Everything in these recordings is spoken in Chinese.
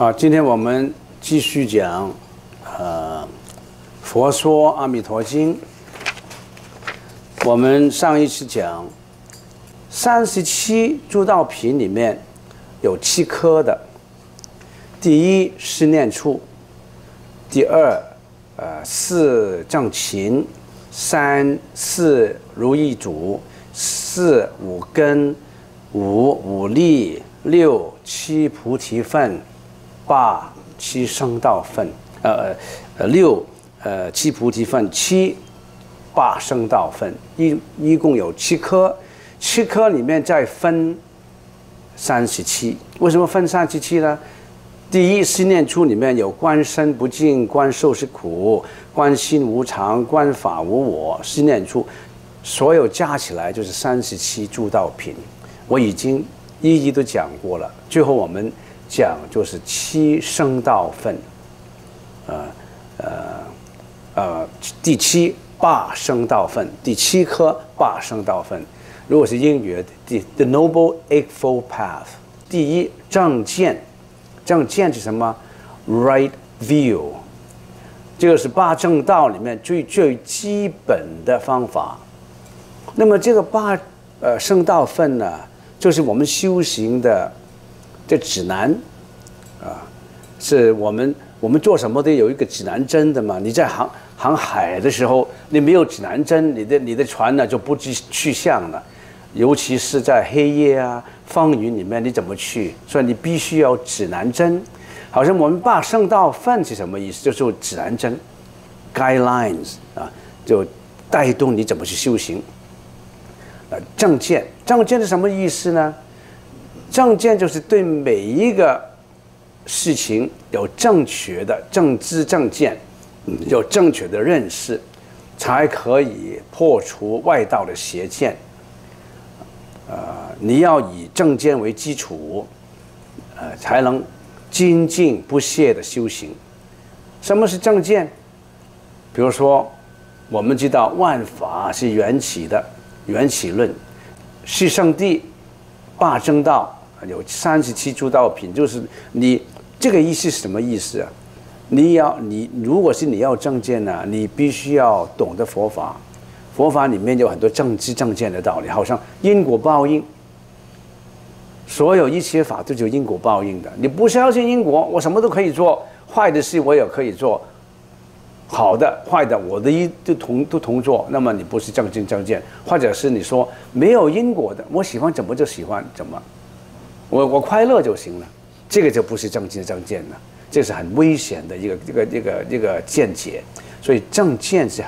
好，今天我们继续讲，佛说阿弥陀经。我们上一次讲37诸道品里面有7科的，第一是念处，第二4正勤，3 4如意足，4 5根，5 5力，6 7菩提分，8 7圣道分，6 7菩提分，7 8圣道分，一共有7科，7科里面再分37。为什么分37呢？第一是念处里面有观身不净，观受是苦，观心无常，观法无我，是念处，所有加起来就是37诸道品。我已经一一都讲过了，最后我们讲就是7圣道分，第7 8圣道分，第7科8圣道分。如果是英语，The Noble Eightfold Path， 第一正见，正见是什么 ？Right view， 这个是8正道里面最基本的方法。那么这个8圣道分呢，就是我们修行的指南是我们做什么都有一个指南针的嘛。你在航海的时候，你没有指南针，你的船呢就不知去向了。尤其是在黑夜啊、风雨里面，你怎么去？所以你必须要指南针。好像我们8圣道分是什么意思？就是指南针 ，guidelines 就带动你怎么去修行。正见是什么意思呢？正见就是对每一个事情有正确的正知正见，有正确的认识，才可以破除外道的邪见。你要以正见为基础，才能精进不懈的修行。什么是正见？比如说，我们知道万法是缘起的，缘起论，是圣地8正道，有37诸道品，就是你这个意思是什么意思啊？如果是你要正见呢，你必须要懂得佛法。佛法里面有很多正知正见的道理，好像因果报应，所有一切法都有因果报应的。你不相信因果，我什么都可以做，坏的事我也可以做，好的坏的我都同做，那么你不是正知正见。或者是你说没有因果的，我喜欢怎么就喜欢怎么，我快乐就行了，这个就不是正知正见了，这是很危险的一个见解。所以正见是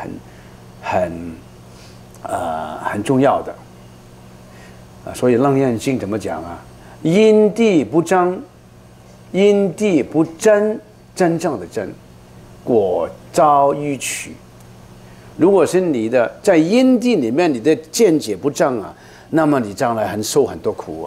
很重要的所以《楞严经》怎么讲啊？因地不争，因地不真，真正的真，果招欲取。如果是你的在因地里面，你的见解不正啊，那么你将来受很多苦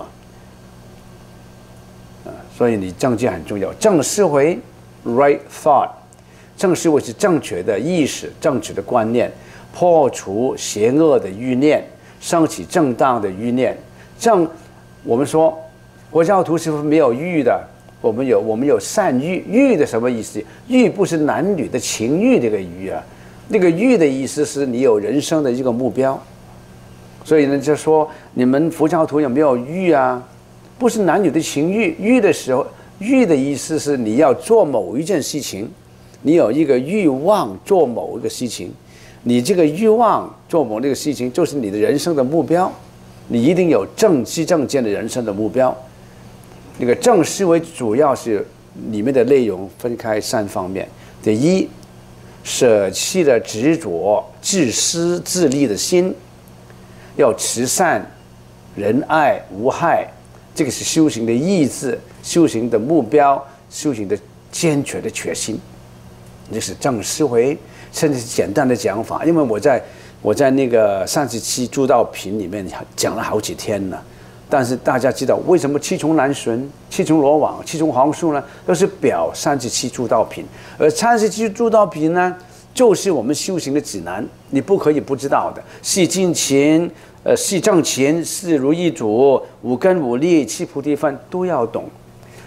所以你正见很重要。正思维 ，right thought， 正思维是正确的意识，正确的观念。破除邪恶的欲念，升起正当的欲念。我们说佛教徒是没有欲的，我们有善欲。欲的什么意思？欲不是男女的情欲这个欲啊，那个欲的意思是你有人生的一个目标。所以呢，就说你们佛教徒有没有欲啊？不是男女的情欲，欲的时候，欲的意思是你要做某一件事情，你有一个欲望做某一个事情。你这个欲望做某那个事情，就是你的人生的目标。你一定有正知正见的人生的目标。那个正思维主要是里面的内容分开3方面。第一，舍弃了执着、自私自利的心，要慈善、仁爱、无害，这个是修行的意志、修行的目标、修行的坚决的决心。这是正思维。甚至是简单的讲法，因为我在那个37诸道品里面讲了好几天了，但是大家知道为什么7重南巡、7重罗网、7重黄树呢？都是表37诸道品，而37诸道品呢，就是我们修行的指南，你不可以不知道的。是精勤，是正勤，是如意足，5根5力、7菩提分都要懂。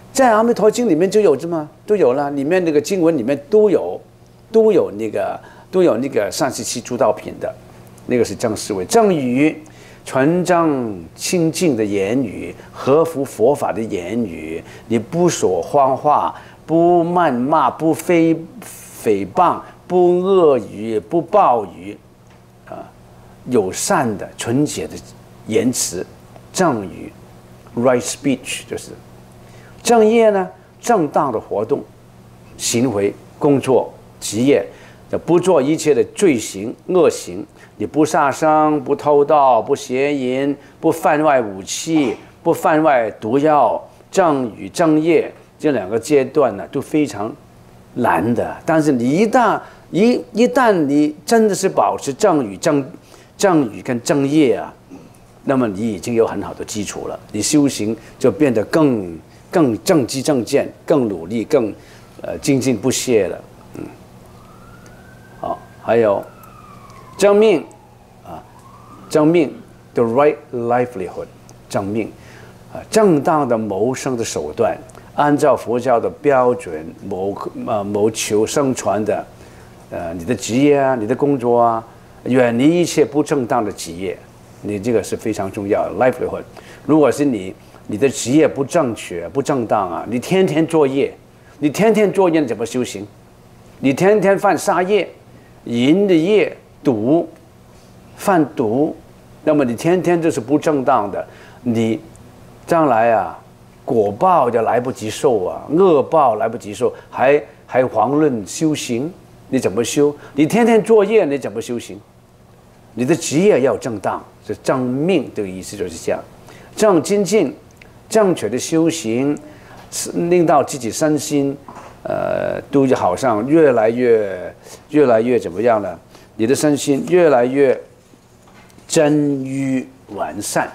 在《阿弥陀经》里面就有这么都有了，里面那个经文里面都有那个37诸道品的，那个是正思维。正语，纯正清净的言语，合乎佛法的言语，你不说谎话，不谩骂，不诽谤，不恶语，不暴语，友善的纯洁的言辞，正语 right speech 就是正业呢，正当的活动、行为、工作、职业，不做一切的罪行、恶行。你不杀生，不偷盗，不邪淫，不贩卖武器，不贩卖毒药。正语、正业这两个阶段呢，都非常难的。但是你一旦你真的是保持正语跟正业啊，那么你已经有很好的基础了，你修行就变得更正知正见，更努力，更精进不懈了。好，还有正命正命 the right livelihood 正命正当的谋生的手段，按照佛教的标准谋求生存的你的职业啊，你的工作啊，远离一切不正当的职业，你这个是非常重要的 livelihood。如果是你的职业不正确、不正当啊，你天天作业，你怎么修行？你天天犯杀业、淫的业、贩毒，那么你天天就是不正当的，你将来啊，果报就来不及受啊，恶报来不及受，还遑论修行？你怎么修？你天天作业，你怎么修行？你的职业要正当，是正命这个意思就是这样。正精进，正确的修行，令到自己身心，都好像越来越怎么样呢？你的身心越来越臻于完善，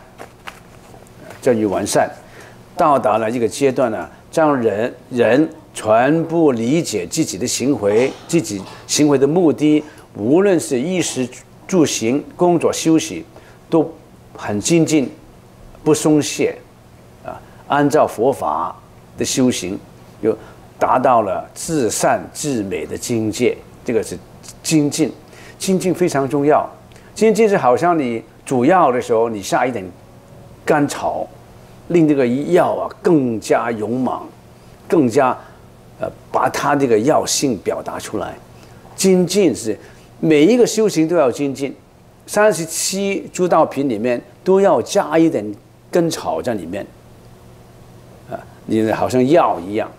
到达了这个阶段呢，让人全部理解自己的行为，自己行为的目的，无论是衣食住行、工作休息，都很精进，不松懈，按照佛法的修行，又达到了至善至美的境界。这个是精进，精进非常重要。精进是好像你煮药的时候，你下一点甘草，令这个药啊更加勇猛，更加把它这个药性表达出来。精进是每一个修行都要精进，37诸道品里面都要加一点根草在里面，你好像药一样。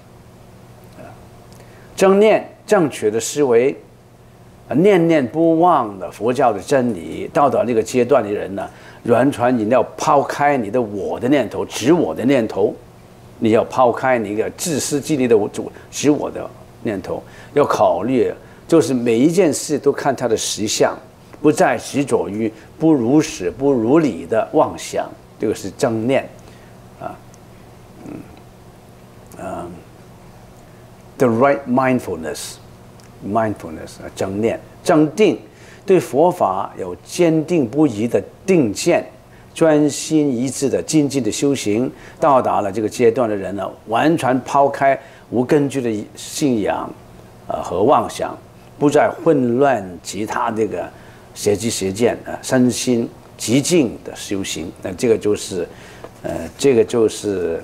正念正确的思维，念念不忘的佛教的真理，到达这个阶段的人呢，完全你要抛开你的我的念头、执我的念头，你要抛开你一个自私自利的执我的念头，要考虑就是每一件事都看它的实相，不再执着于不如实不如理的妄想，这个是正念The right mindfulness 正念。正定，对佛法有坚定不移的定见，专心一致的精进的修行，到达了这个阶段的人呢，完全抛开无根据的信仰和妄想，不再混乱其他这个邪知邪见身心极静的修行。那这个就是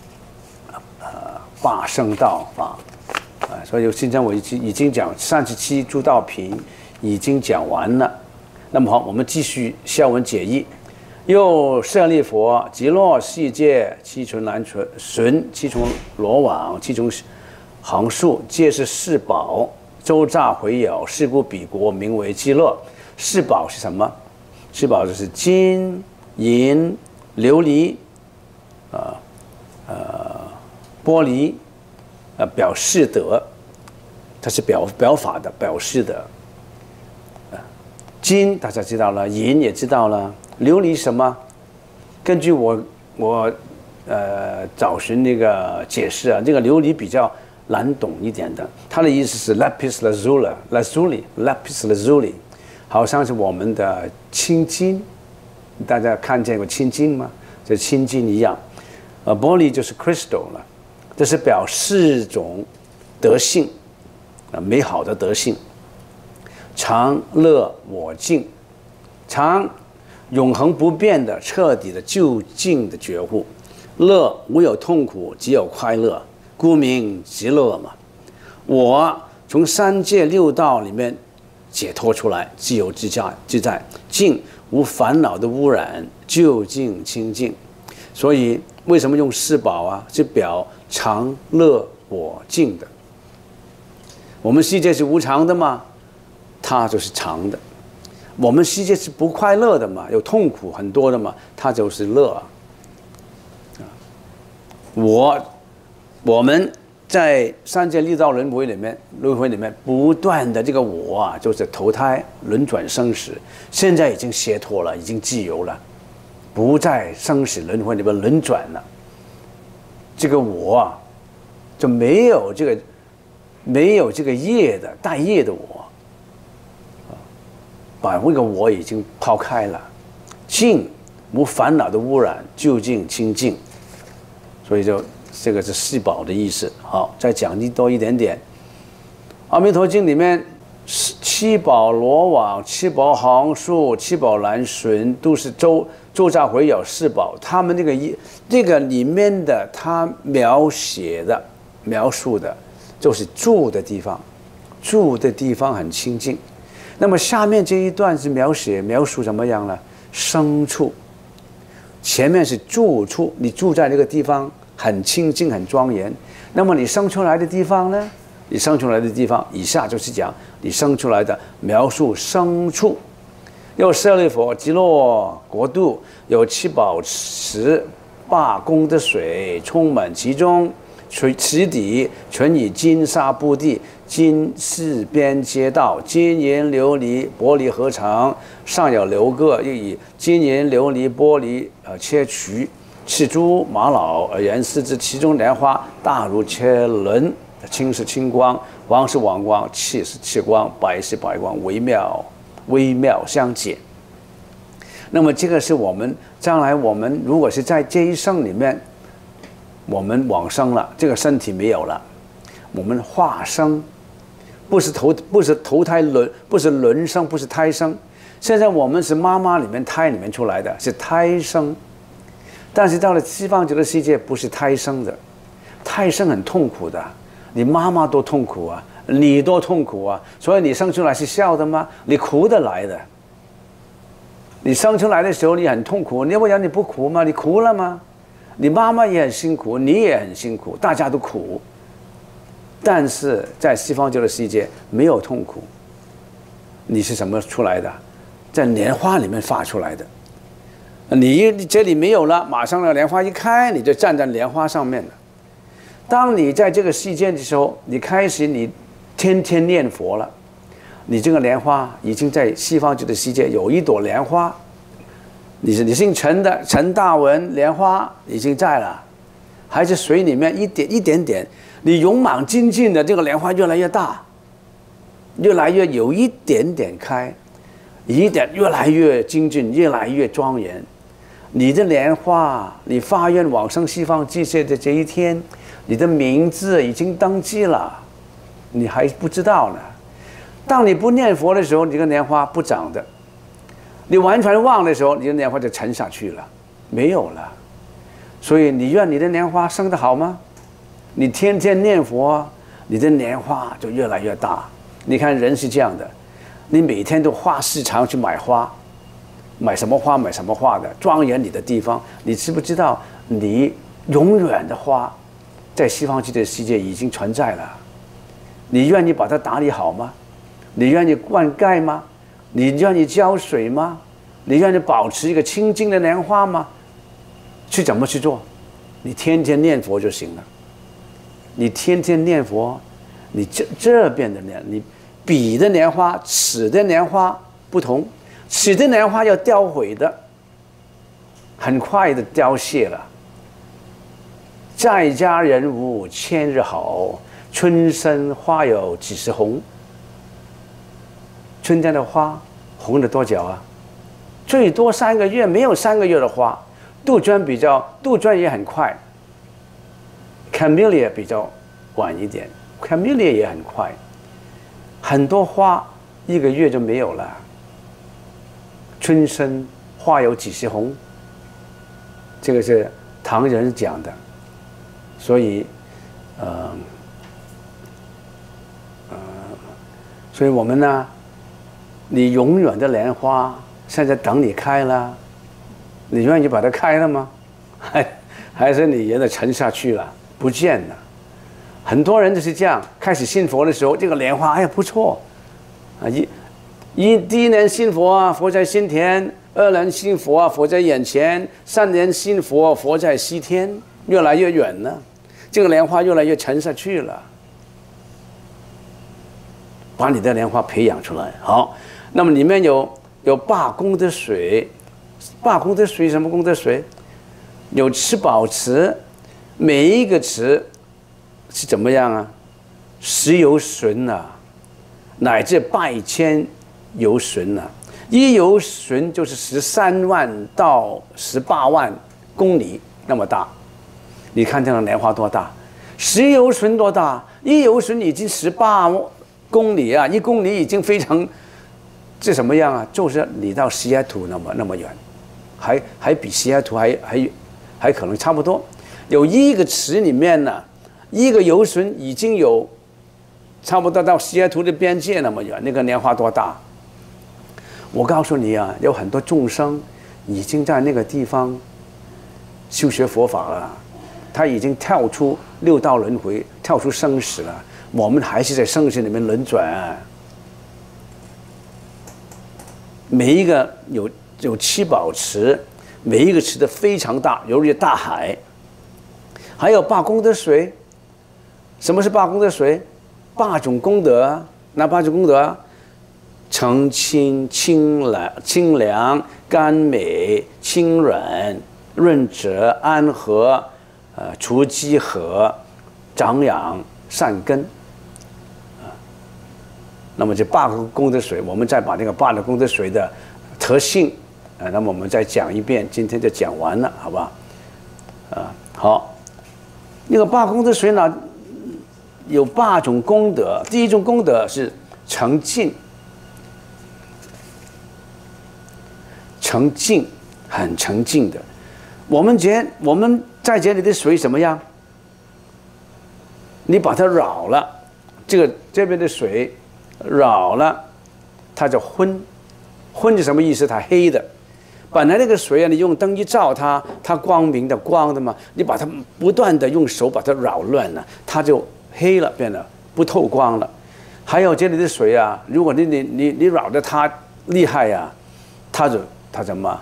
法圣道法所以现在我已经讲37诸道品已经讲完了。那么好，我们继续下文解义。又舍利佛，极乐世界七重南巡，七重罗网，七重行树，皆是四宝，周匝回有，是故彼国名为极乐。四宝是什么？四宝就是金银琉璃玻璃表示德，它是表法的，表示的。金大家知道了，银也知道了，琉璃什么？根据我找寻那个解释这个琉璃比较难懂一点的，它的意思是 lapis lazuli，lapis lazuli， 好像是我们的青金，大家看见过青金吗？这青金一样。玻璃就是 crystal 了这是表4种德性美好的德性。常乐我净，常永恒不变的彻底的究竟的觉悟。乐无有痛苦，只有快乐，故名极乐嘛。我从3界6道里面解脱出来，自由自在，净无烦恼的污染，究竟清净。所以为什么用4宝啊？是表常乐我净的。我们世界是无常的嘛，它就是常的；我们世界是不快乐的嘛，有痛苦很多的嘛，它就是乐。我们在3界6道轮回里面不断的这个我啊，就是投胎轮转生死，现在已经解脱了，已经自由了，不在生死轮回里面轮转了。这个我啊，就没有这个业的带业的我，把那个我已经抛开了，净无烦恼的污染，究竟清净。所以就这个是4宝的意思。好，再讲多一点点。《阿弥陀经》里面7宝罗网、7宝行树、7宝蓝绳，都是周匝回有4宝。他们这个里面的他描述的，就是住的地方，住的地方很清净。那么下面这一段是描述怎么样呢？生处。前面是住处，你住在这个地方很清净很庄严。那么你生出来的地方呢？你生出来的地方，以下就是讲你生出来的描述生处。又舍利弗，极乐国度有7宝池罢功的水充满其中，池底全以金沙布地，金四边街道，金银琉璃玻璃合成，上有6个，又以金银琉璃玻璃切渠，赤珠玛瑙而言施之，其中莲花大如车轮，青是青光，黄是黄光，气是气光，白是白光，微妙相解。那么这个是我们将来如果是在这一生里面，我们往生了，这个身体没有了，我们化生，不是投胎轮，不是轮生，不是胎生。现在我们是妈妈里面胎里面出来的，是胎生。但是到了西方极乐世界，不是胎生的，胎生很痛苦的，你妈妈多痛苦啊，你多痛苦啊，所以你生出来是笑的吗？你哭得来的。你生出来的时候你很痛苦，要不然你不哭吗？你哭了吗？你妈妈也很辛苦，你也很辛苦，大家都苦。但是在西方极乐世界没有痛苦。你是什么出来的？在莲花里面发出来的。你这里没有了，马上莲花一开，你就站在莲花上面了。当你在这个世界的时候，你开始你天天念佛了，你这个莲花已经在西方极乐世界有一朵莲花，你姓陈的陈大文莲花已经在了，还是水里面一点点，你勇猛精进的这个莲花越来越大，越来越有一点点开，越来越精进，越来越庄严。你的莲花，你发愿往生西方极乐的这一天，你的名字已经登记了，你还不知道呢。当你不念佛的时候，你的莲花不长的；你完全忘的时候，你的莲花就沉下去了，没有了。所以你愿你的莲花生得好吗？你天天念佛，你的莲花就越来越大。你看人是这样的，你每天都花市场去买花，买什么花的，庄严你的地方。你知不知道，你永远的花在西方极乐世界已经存在了？你愿意把它打理好吗？你愿意灌溉吗？你愿意浇水吗？你愿意保持一个清净的莲花吗？怎么去做？你天天念佛就行了。你天天念佛，你这边的你彼的莲花，此的莲花不同，此的莲花要凋毁的，很快的凋谢了。在家人无千日好，春生花有几时红。春天的花红了多久啊？最多3个月，没有3个月的花。杜鹃也很快 Camellia 比较晚一点 ，Camellia 也很快，很多花1个月就没有了。春生花有几时红？这个是唐人讲的，所以，所以我们呢，你永远的莲花现在等你开了，你愿意把它开了吗？还是你让它沉下去了，不见了？很多人就是这样，开始信佛的时候，这个莲花哎呀不错，啊第一年信佛啊，佛在心田；2年信佛啊，佛在眼前；3年信佛，佛在西天，越来越远了，这个莲花越来越沉下去了。把你的莲花培养出来，好，那么里面有8功德水，8功德水什么功德水？有吃宝池，每一个池是怎么样啊？10由旬啊，乃至8千由旬啊，1由旬就是13万到18万公里那么大。你看这个莲花多大？10由旬多大？1由旬已经18公里啊，1公里已经非常，这什么样啊？就是你到西雅图那么远，还比西雅图还可能差不多。有1个池里面呢，1个由旬已经有差不多到西雅图的边界那么远，那个莲花多大？我告诉你啊，有很多众生已经在那个地方修学佛法了，他已经跳出6道轮回，跳出生死了。我们还是在生死里面轮转。每一个有7宝池，每一个池的非常大，犹如大海。还有8功德水。什么是8功德水？8种功德，哪8种功德？澄清、清凉、甘美、清软、润泽、安和，除积和、长养、善根。那么这8个功德水，我们再把这个8个功德水的特性，那么我们再讲一遍，今天就讲完了，好吧？好，那个8功德水呢，有8种功德。第一种功德是澄净，很澄净的。我们在这里的水怎么样？你把它扰了，这边的水扰了，它就昏是什么意思？它黑的。本来那个水啊，你用灯一照它，它光明的光的嘛，你把它不断的用手把它扰乱了，它就黑了，变得不透光了。还有这里的水啊，如果你扰得它厉害呀，它怎么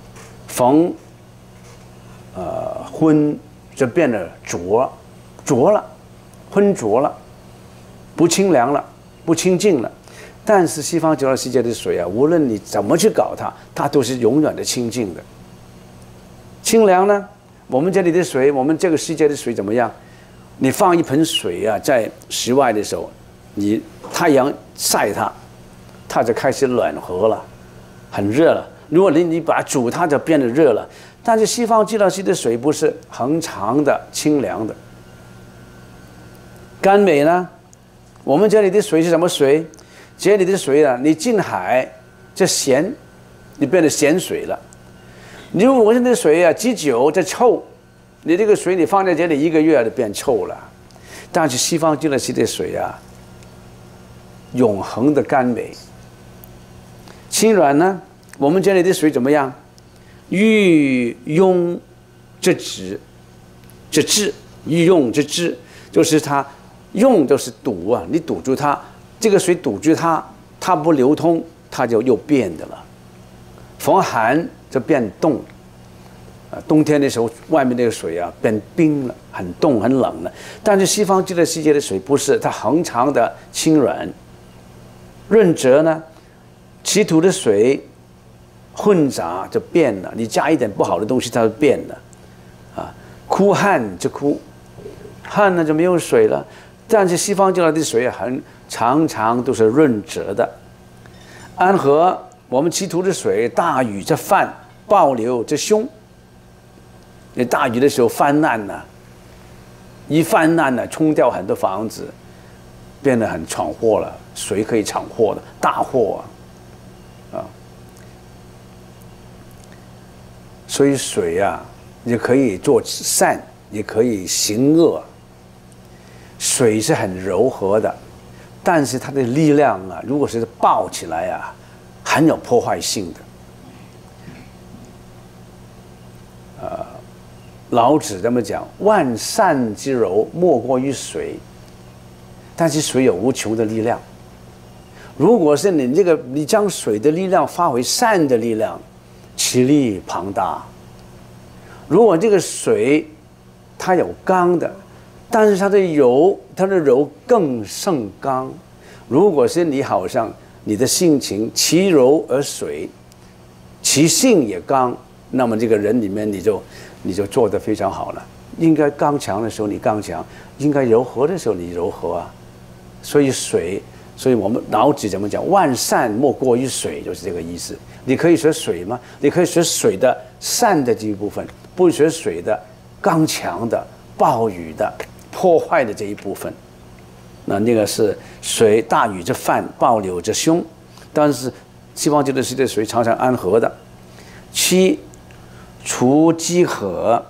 昏就变得浊了，昏浊了，不清凉了，不清净了。但是西方极乐世界的水啊，无论你怎么去搞它都是永远的清净的。清凉呢？我们这里的水，我们这个世界的水怎么样？你放一盆水啊，在室外的时候，你太阳晒它就开始暖和了，很热了。如果你把它煮，它就变得热了。但是西方极乐世界的水不是恒常的清凉的。甘美呢？我们这里的水是什么水？这里的水啊，你进海这咸，你变得咸水了。你如果这的水啊积久这臭，你这个水你放在这里1个月就变臭了。但是西方极乐世界的水啊，永恒的甘美。清软呢？我们这里的水怎么样？欲庸之止，欲庸之止，就是它用就是堵啊，你堵住它，这个水堵住它不流通，它就又变的了。逢寒就变冻，冬天的时候外面那个水啊变冰了，很冻很冷了。但是西方极乐世界的水不是，它恒常的清软。润泽呢？其土的水混杂就变了，你加一点不好的东西，它就变了。枯旱就枯，旱呢就没有水了。但是西方极乐的水常常都是润泽的。安和我们其土的水，大雨这泛，暴流这凶。你大雨的时候泛滥呢， 一泛滥呢，冲掉很多房子，变得很闯祸了。水可以闯祸的大祸啊！所以水啊，也可以做善，也可以行恶。水是很柔和的，但是它的力量啊，如果是爆起来啊，很有破坏性的。老子这么讲，万善之柔，莫过于水。但是水有无穷的力量，如果是你将水的力量发挥善的力量，其力庞大。如果这个水它有刚的，但是它的柔更胜刚。如果是你好像你的性情其柔而水，其性也刚，那么这个人里面你就做得非常好了。应该刚强的时候你刚强，应该柔和的时候你柔和啊。所以我们老子怎么讲？万善莫过于水，就是这个意思。你可以学水吗？你可以学水的善的这一部分，不学水的刚强的、暴雨的、破坏的这一部分。那个是水大禹之泛，暴流之凶。但是西方极乐世界的水常常安和的。七，除积河。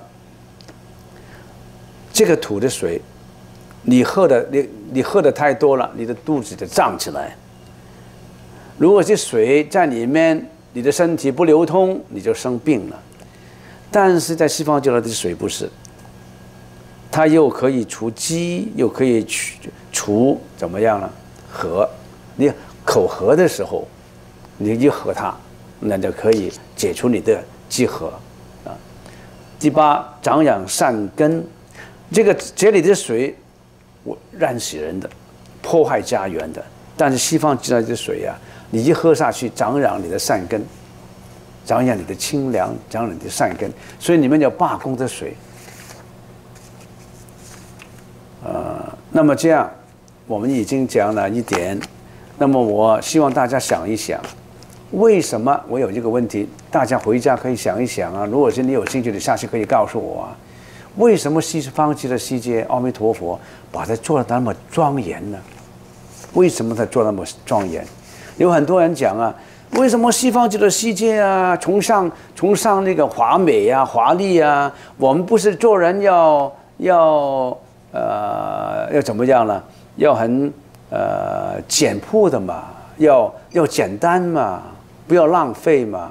这个土的水，你喝的太多了，你的肚子就胀起来。如果是水在里面，你的身体不流通，你就生病了。但是在西方极乐的水不是，它又可以除积，又可以除怎么样呢？和，你口渴的时候，你一喝它，那就可以解除你的积河啊。第八，长养善根。这里的水，燃死人的，破坏家园的。但是西方极乐的水啊，你一喝下去，长养你的善根，长养你的清凉，长养你的善根。所以你们有罢工的水。那么这样，我们已经讲了一点。那么我希望大家想一想，为什么我有这个问题？大家回家可以想一想啊。如果是你有兴趣的，下次可以告诉我啊。为什么西方极乐世界阿弥陀佛把它做得那么庄严呢？为什么它做那么庄严？有很多人讲啊，为什么西方极乐世界啊崇尚那个华美啊、华丽啊？我们不是做人要怎么样呢？要很简朴的嘛，要简单嘛，不要浪费嘛，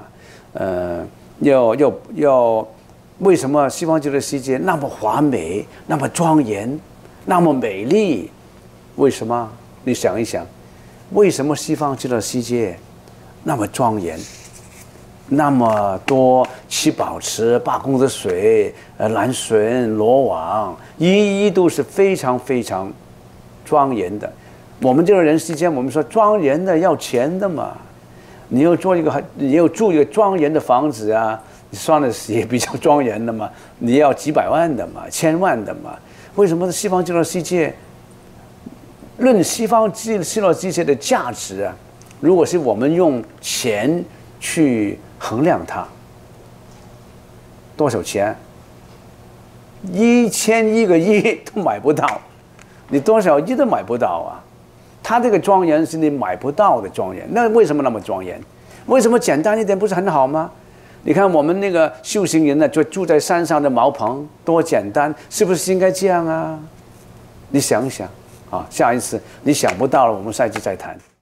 要。为什么西方极乐世界那么华美、那么庄严、那么美丽？为什么？你想一想，为什么西方极乐世界那么庄严？那么多七宝池、八功德水、蓝笋、罗网，一都是非常非常庄严的。我们这个人世间，我们说庄严的要钱的嘛，你要住一个庄严的房子啊。算了，也比较庄严的嘛，你要几百万的嘛，千万的嘛。为什么西方极乐世界？论西方极乐世界的价值啊，如果是我们用钱去衡量它，多少钱？1000个亿都买不到，你多少亿都买不到啊！它这个庄严是你买不到的庄严，那为什么那么庄严？为什么简单一点不是很好吗？你看我们那个修行人呢，就住在山上的茅棚，多简单，是不是应该这样啊？你想一想啊，下一次你想不到了，我们下一次再谈。